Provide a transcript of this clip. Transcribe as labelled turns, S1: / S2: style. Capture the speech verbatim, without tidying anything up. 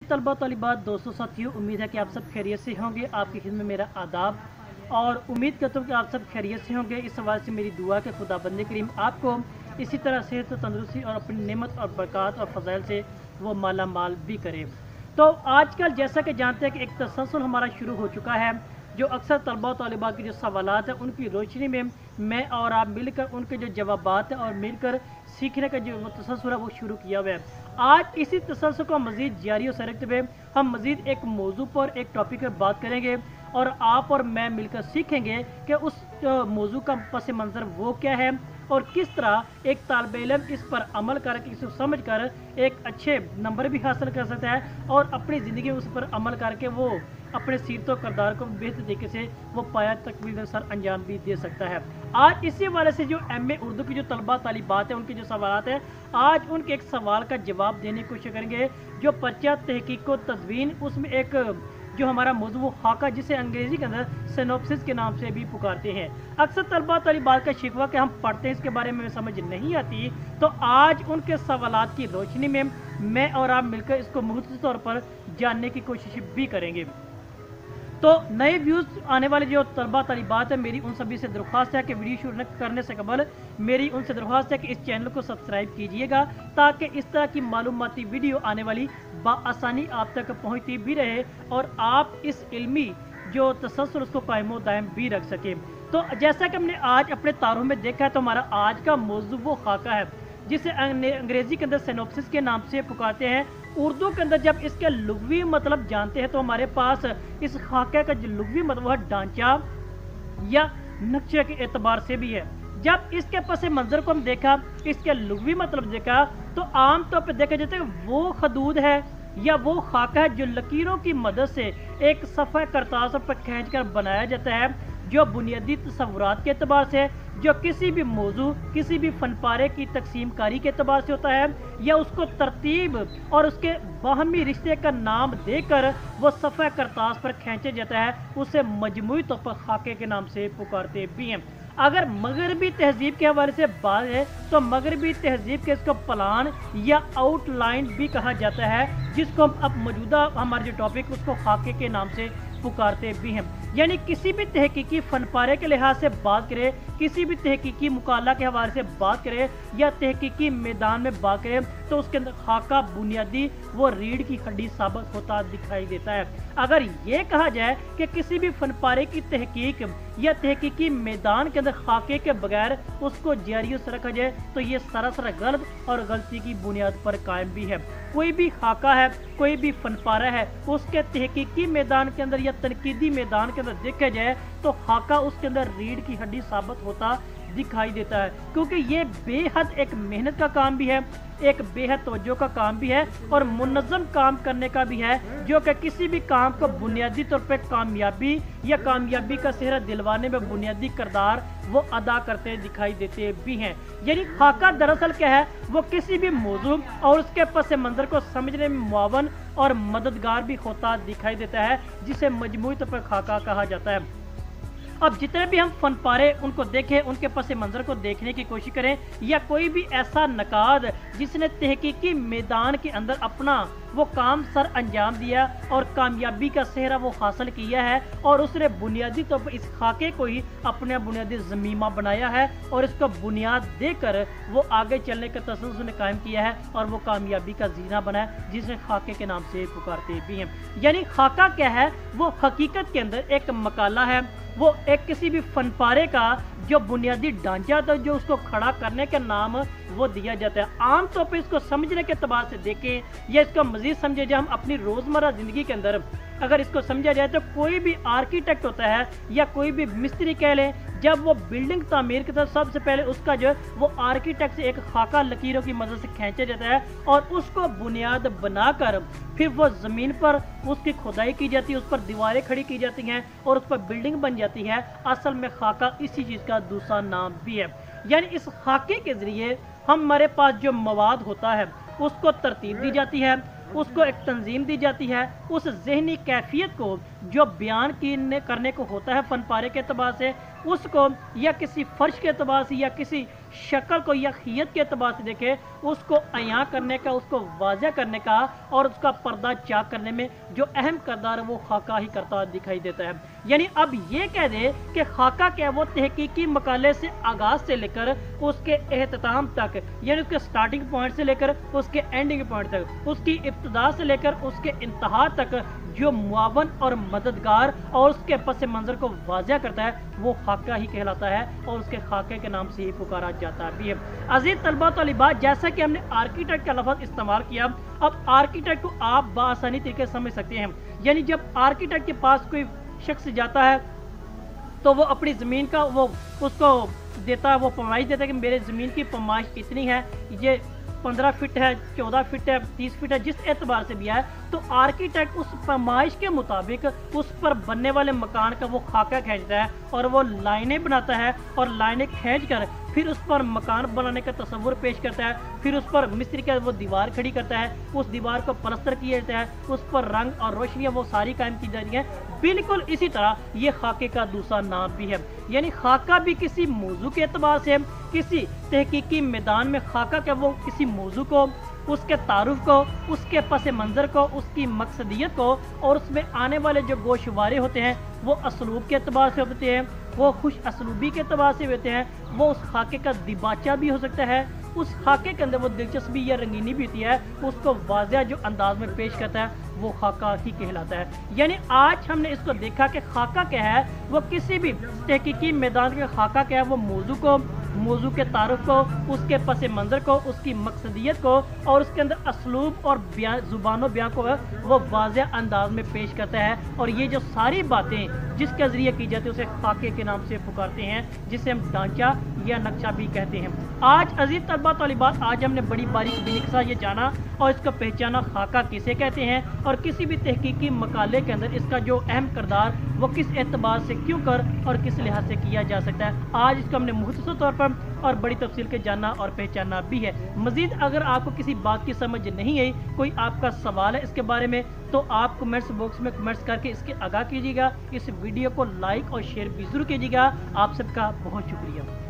S1: तलबा तलिबात दोस्तों साथियों, उम्मीद है कि आप सब खैरियत से होंगे। आपकी खिदमत में मेरा आदाब और उम्मीद करता हूँ कि आप सब खैरियत से होंगे। इस हवाले से मेरी दुआ कि खुदा बंदे करीम आपको इसी तरह सेहत और तंदुरुस्ती और अपनी नेमत और बरक़ात और फ़ज़ाइल से वो माला माल भी करे। तो आजकल जैसा कि जानते हैं कि एक तसलसल हमारा शुरू हो चुका है, जो अक्सर तलबा तलिबा की जो सवालात हैं उनकी रोशनी में मैं और आप मिलकर उनके जो जवाबात हैं और मिलकर सीखने का जो तसलसल है वो शुरू किया हुआ है। आज इसी तसलसल को मज़ीद जारी और रखते हुए हम मज़ीद एक मौजू पर एक टॉपिक पर बात करेंगे और आप और मैं मिलकर सीखेंगे कि उस मौजू का पस मंज़र वो क्या है और किस तरह एक तालिब इल्म इस पर अमल करके इसको समझ कर एक अच्छे नंबर भी हासिल कर सकता है और अपनी ज़िंदगी में उस पर अमल करके वो अपने सीरत और किरदार को बेहतर तरीके से वो पाया तकमील सर अंजाम भी दे सकता है। आज इसी वाले से जो एम ए उर्दू की जो तलबा तालिबात है उनके जो सवाल हैं, आज उनके एक सवाल का जवाब देने की कोशिश करेंगे। जो पर्चा तहकीक व तदवीन, उसमें एक जो हमारा मौजू वो खाका, जिसे अंग्रेज़ी के अंदर सिनॉप्सिस के नाम से भी पुकारते हैं। अक्सर तलबा तलिबात का शिकवा कि हम पढ़ते हैं इसके बारे में समझ नहीं आती, तो आज उनके सवालात की रोशनी में मैं और आप मिलकर इसको मुख्तसर तौर पर जानने की कोशिश भी करेंगे। तो नए व्यूज़ आने वाले जो तलबा तलिबात है, मेरी उन सभी से दरख्वास्त है कि वीडियो शुरू करने से कबल मेरी उनसे दरख्वास्त है कि इस चैनल को सब्सक्राइब कीजिएगा ताकि इस तरह की मालूमाती वीडियो आने वाली बआसानी आप तक पहुंचती भी रहे और आप इस इल्मी जो तसल्सल उसको कायम दायम भी रख सके। तो जैसा कि हमने आज अपने तारों में देखा है, तो हमारा आज का मौजू वो खाका है जिसे अंग्रेज़ी के अंदर सिनॉप्सिस के नाम से पुकारते हैं। उर्दू के अंदर जब इसके लुग़वी मतलब जानते हैं तो हमारे पास इस खाके का जो लुग़वी मतलब है ढांचा या नक्शे के एतबार से भी है। जब इसके पस मंज़र को हम देखा, इसके लुग़वी मतलब देखा, तो आम तौर पर देखा जाता है वो खदूद है या वो खाका है जो लकीरों की मदद से एक सफ़ा करतास पर खींच कर बनाया जाता है, जो बुनियादी तसव्वुरात के अतबार से, जो किसी भी मौजू किसी भी फनपारे की तकसीम कारी के अतबार से होता है, या उसको तरतीब और उसके बाहमी रिश्ते का नाम देकर वो सफ़ा करतास पर खींचा जाता है, उसे मजमूई तौर पर खाके के नाम से पुकारते भी हैं। अगर मगरबी तहजीब के हवाले से बात है तो मगरबी तहजीब के इसको प्लान या आउटलाइन भी कहा जाता है, जिसको हम अब मौजूदा हमारे जो टॉपिक उसको खाके के नाम से पुकारते भी हैं। यानी किसी भी तहकीकी फनपारे के लिहाज से बात करें, किसी भी तहकीकी मुकाला के हवाले से बात करें या तहकीकी मैदान में बात करें, तो उसके अंदर खाका बुनियादी वो रीढ़ की हड्डी साबित होता दिखाई देता है। अगर ये कहा जाए कि किसी भी फनपारे की तहकीक या तहकीकी मैदान के अंदर खाके के बगैर उसको जारी से रखा जाए, तो ये सरासर गलत और गलती की बुनियाद पर कायम भी है। कोई भी खाका है, कोई भी फनपारा है, उसके तहकीकी मैदान के अंदर या तनकीदी मैदान के अंदर देखा जाए तो खाका उसके अंदर रीढ़ की हड्डी साबित होता दिखाई देता है, क्योंकि ये बेहद एक मेहनत का काम भी है, एक बेहद तवज्जो का काम भी है और मुनज़्ज़म काम करने का भी है, जो कि किसी भी काम को बुनियादी तौर पे कामयाबी या कामयाबी का सेहरा दिलवाने में बुनियादी किरदार वो अदा करते दिखाई देते भी हैं। यानी खाका दरअसल क्या है, वो किसी भी मौजू और उसके पस मंज़र को समझने में मुआवन और मददगार भी होता दिखाई देता है, जिसे मजमूई तौर पर खाका कहा जाता है। अब जितने भी हम फनपारे उनको देखें, उनके पस मंज़र को देखने की कोशिश करें, या कोई भी ऐसा नकाद जिसने तहकीकी मैदान के अंदर अपना वो काम सर अंजाम दिया और कामयाबी का सेहरा वो हासिल किया है और उसने बुनियादी तौर पर इस खाके को ही अपना बुनियादी ज़मीमा बनाया है और इसको बुनियाद देकर वो आगे चलने का तसल्सल कायम किया है और वो कामयाबी का जीना बनाया, जिसे खाके के नाम से पुकारते भी हैं। यानी खाका क्या है, वो हकीकत के अंदर एक मकाला है, वो एक किसी भी फनपारे का जो बुनियादी ढांचा था जो उसको खड़ा करने का नाम वो दिया जाता है। आम तौर पर इसको समझने के अतबार से देखें या इसको मज़ीद समझे जाए हम अपनी रोज़मर्रा ज़िंदगी के अंदर, अगर इसको समझा जाए तो कोई भी आर्किटेक्ट होता है या कोई भी मिस्त्री कह लें, जब वो बिल्डिंग तामीर की तरफ सबसे पहले उसका जो वो आर्किटेक्ट से एक खाका लकीरों की मदद से खींचा जाता है और उसको बुनियाद बनाकर फिर वो ज़मीन पर उसकी खुदाई की जाती है, उस पर दीवारें खड़ी की जाती हैं और उस पर बिल्डिंग बन जाती है। असल में खाका इसी चीज़ का दूसरा नाम भी है। यानी इस खाके के ज़रिए हमारे पास जो मवाद होता है उसको तरतीब दी जाती है, उसको एक तंजीम दी जाती है, उस जहनी कैफियत को जो बयान की करने को होता है फन पारे के अतबार से, उसको या किसी फर्श के अतबार से या किसी शक्ल को या खियत के अतबार से देखे, उसको अयां करने का, उसको वाज़ह करने का और उसका पर्दा चाक करने में जो अहम किरदार है वो खाका ही करता दिखाई देता है। यानी अब ये कह दे कि खाका क्या, वो तहकीकी मकाले से आगाज़ से लेकर उसके एहतमाम तक, यानी उसके स्टार्टिंग पॉइंट से लेकर उसके एंडिंग पॉइंट तक, उसकी इब्तदा से लेकर उसके इंतहा तक जो मुआवन और मददगार और उसके पस मंज़र को वाज़ह करता है वो खाका ही कहलाता है और उसके खाके के नाम से ही पुकारा जाता भी है। अजीज़ तलबा तलिबात, जैसा कि हमने आर्किटेक्ट का लफ्ज़ इस्तेमाल किया, अब आर्किटेक्ट को आप बआसानी तरीके से समझ सकते हैं। यानी जब आर्किटेक्ट के पास कोई शख्स जाता है तो वो अपनी ज़मीन का वो उसको देता है, वो पैमाइश देता है कि मेरे ज़मीन की पैमाइश इतनी है, ये पंद्रह फीट है, चौदह फीट है, तीस फीट है, जिस एतबार से भी है, तो आर्किटेक्ट उस पैमाइश के मुताबिक उस पर बनने वाले मकान का वो खाका खींचता है और वो लाइनें बनाता है और लाइनें खींच कर फिर उस पर मकान बनाने का तस्वुर पेश करता है। फिर उस पर मिस्त्री का वो दीवार खड़ी करता है, उस दीवार को पलस्तर किया जाता है, उस पर रंग और रोशनियाँ वो सारी कायम की जाती हैं। बिल्कुल इसी तरह ये खाके का दूसरा नाम भी है। यानी खाका भी किसी मौजू के एतबार से, किसी तहकीकी मैदान में खाका क्या, वो किसी मौजू को, उसके तारुफ को, उसके पस मंज़र को, उसकी मकसदियत को और उसमें आने वाले जो गोशवारे होते हैं वो असलूब के अतबार से होते हैं, वो खुश असलूबी के अतबार से होते हैं, वो उस खाके का दिबाचा भी हो सकता है, उस खाके के अंदर वो दिलचस्पी या रंगीनी भी होती है, उसको वाज़ह जो अंदाज में पेश करता है वो खाका ही कहलाता है। यानी आज हमने इसको देखा कि खाका क्या है, वो किसी भी तहकीकी मैदान का खाका क्या है, वो मौजू को, मौजू के तारुफ को, उसके पस मंज़र को, उसकी मकसदियत को और उसके अंदर असलूब और बयान, ज़ुबान बयान को वो वाज़ह अंदाज में पेश करता है। और ये जो सारी बातें जिसके ज़रिए की जाती है उसे खाके के नाम से पुकारते हैं, जिसे हम ढांचा या नक्शा भी कहते हैं। आज अजीज़ तलबा तलिबात, आज हमने बड़ी बारीक बारीक सा ये जाना और इसको पहचाना खाका किसे कहते हैं और किसी भी तहकीकी मकाले के अंदर इसका जो अहम किरदार वो किस एतबार से क्यों कर और किस लिहाज से किया जा सकता है। आज इसको हमने मुख्तसर तौर पर और बड़ी तफसील के जाना और पहचाना भी है। मज़ीद अगर आपको किसी बात की समझ नहीं आई, कोई आपका सवाल है इसके बारे में, तो आप कमेंट्स बॉक्स में कमेंट्स करके इसके आगाह कीजिएगा। इस वीडियो को लाइक और शेयर भी ज़रूर कीजिएगा। आप सबका बहुत शुक्रिया।